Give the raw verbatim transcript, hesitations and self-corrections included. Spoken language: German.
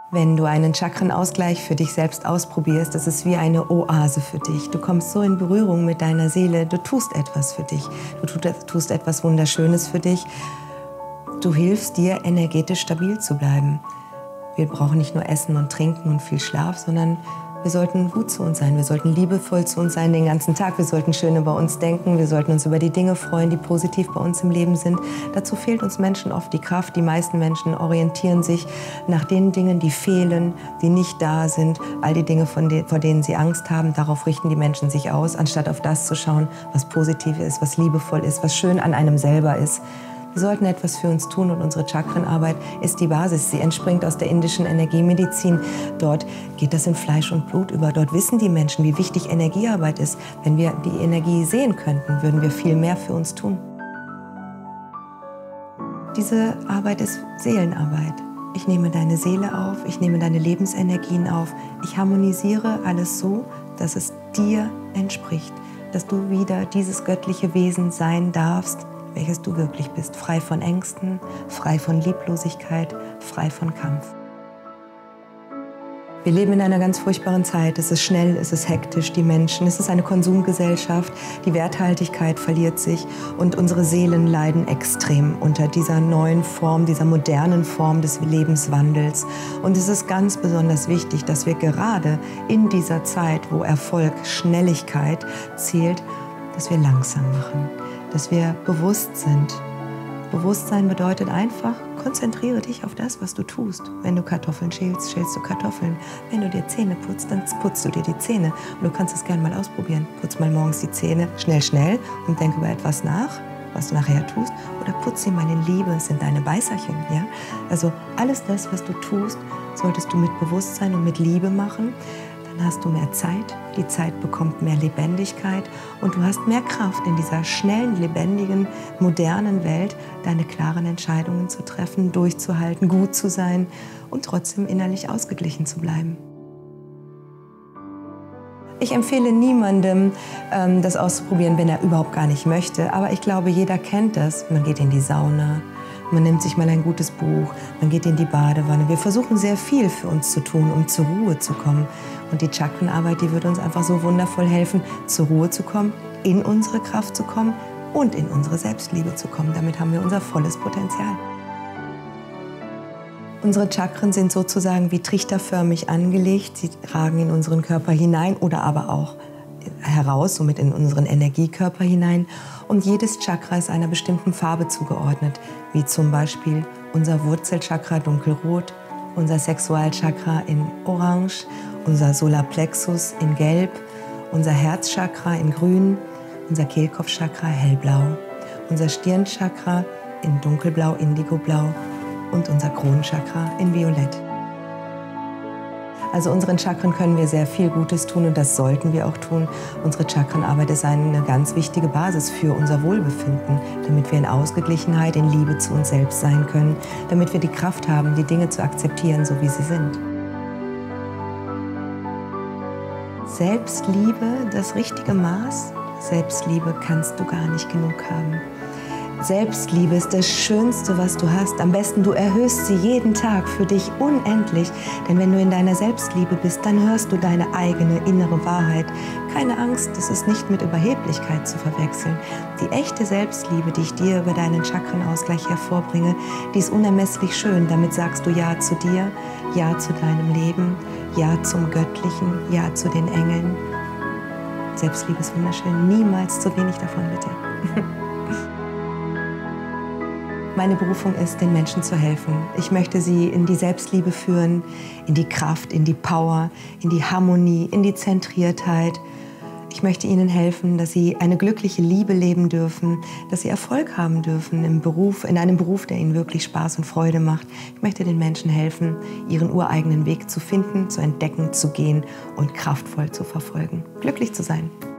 Wenn du einen Chakrenausgleich für dich selbst ausprobierst, das ist wie eine Oase für dich. Du kommst so in Berührung mit deiner Seele, du tust etwas für dich, du tust etwas Wunderschönes für dich. Du hilfst dir, energetisch stabil zu bleiben. Wir brauchen nicht nur Essen und Trinken und viel Schlaf, sondern wir sollten gut zu uns sein, wir sollten liebevoll zu uns sein den ganzen Tag, wir sollten schön über uns denken, wir sollten uns über die Dinge freuen, die positiv bei uns im Leben sind. Dazu fehlt uns Menschen oft die Kraft. Die meisten Menschen orientieren sich nach den Dingen, die fehlen, die nicht da sind, all die Dinge, von de- vor denen sie Angst haben. Darauf richten die Menschen sich aus, anstatt auf das zu schauen, was positiv ist, was liebevoll ist, was schön an einem selber ist. Wir sollten etwas für uns tun und unsere Chakrenarbeit ist die Basis. Sie entspringt aus der indischen Energiemedizin. Dort geht das in Fleisch und Blut über. Dort wissen die Menschen, wie wichtig Energiearbeit ist. Wenn wir die Energie sehen könnten, würden wir viel mehr für uns tun. Diese Arbeit ist Seelenarbeit. Ich nehme deine Seele auf, ich nehme deine Lebensenergien auf. Ich harmonisiere alles so, dass es dir entspricht, dass du wieder dieses göttliche Wesen sein darfst, welches du wirklich bist, frei von Ängsten, frei von Lieblosigkeit, frei von Kampf. Wir leben in einer ganz furchtbaren Zeit. Es ist schnell, es ist hektisch, die Menschen, es ist eine Konsumgesellschaft, die Werthaltigkeit verliert sich und unsere Seelen leiden extrem unter dieser neuen Form, dieser modernen Form des Lebenswandels. Und es ist ganz besonders wichtig, dass wir gerade in dieser Zeit, wo Erfolg, Schnelligkeit zählt, dass wir langsam machen, dass wir bewusst sind. Bewusstsein bedeutet einfach, konzentriere dich auf das, was du tust. Wenn du Kartoffeln schälst, schälst du Kartoffeln. Wenn du dir Zähne putzt, dann putzt du dir die Zähne. Und du kannst es gerne mal ausprobieren. Putz mal morgens die Zähne schnell, schnell und denk über etwas nach, was du nachher tust. Oder putz sie mal in Liebe, es sind deine Beißerchen. Ja? Also alles das, was du tust, solltest du mit Bewusstsein und mit Liebe machen. Dann hast du mehr Zeit, die Zeit bekommt mehr Lebendigkeit und du hast mehr Kraft in dieser schnellen, lebendigen, modernen Welt, deine klaren Entscheidungen zu treffen, durchzuhalten, gut zu sein und trotzdem innerlich ausgeglichen zu bleiben. Ich empfehle niemandem, das auszuprobieren, wenn er überhaupt gar nicht möchte, aber ich glaube, jeder kennt das. Man geht in die Sauna. Man nimmt sich mal ein gutes Buch, man geht in die Badewanne. Wir versuchen sehr viel für uns zu tun, um zur Ruhe zu kommen. Und die Chakrenarbeit, die wird uns einfach so wundervoll helfen, zur Ruhe zu kommen, in unsere Kraft zu kommen und in unsere Selbstliebe zu kommen. Damit haben wir unser volles Potenzial. Unsere Chakren sind sozusagen wie trichterförmig angelegt. Sie ragen in unseren Körper hinein oder aber auch heraus, somit in unseren Energiekörper hinein. Und jedes Chakra ist einer bestimmten Farbe zugeordnet, wie zum Beispiel unser Wurzelchakra dunkelrot, unser Sexualchakra in orange, unser Solarplexus in gelb, unser Herzchakra in grün, unser Kehlkopfchakra hellblau, unser Stirnchakra in dunkelblau, indigoblau und unser Kronenchakra in violett. Also unseren Chakren können wir sehr viel Gutes tun und das sollten wir auch tun. Unsere Chakrenarbeit ist eine ganz wichtige Basis für unser Wohlbefinden, damit wir in Ausgeglichenheit, in Liebe zu uns selbst sein können, damit wir die Kraft haben, die Dinge zu akzeptieren, so wie sie sind. Selbstliebe, das richtige Maß. Selbstliebe kannst du gar nicht genug haben. Selbstliebe ist das Schönste, was du hast. Am besten, du erhöhst sie jeden Tag für dich unendlich. Denn wenn du in deiner Selbstliebe bist, dann hörst du deine eigene innere Wahrheit. Keine Angst, das ist nicht mit Überheblichkeit zu verwechseln. Die echte Selbstliebe, die ich dir über deinen Chakrenausgleich hervorbringe, die ist unermesslich schön. Damit sagst du Ja zu dir, Ja zu deinem Leben, Ja zum Göttlichen, Ja zu den Engeln. Selbstliebe ist wunderschön. Niemals zu wenig davon, bitte. Meine Berufung ist, den Menschen zu helfen. Ich möchte sie in die Selbstliebe führen, in die Kraft, in die Power, in die Harmonie, in die Zentriertheit. Ich möchte ihnen helfen, dass sie eine glückliche Liebe leben dürfen, dass sie Erfolg haben dürfen im Beruf, in einem Beruf, der ihnen wirklich Spaß und Freude macht. Ich möchte den Menschen helfen, ihren ureigenen Weg zu finden, zu entdecken, zu gehen und kraftvoll zu verfolgen. Glücklich zu sein.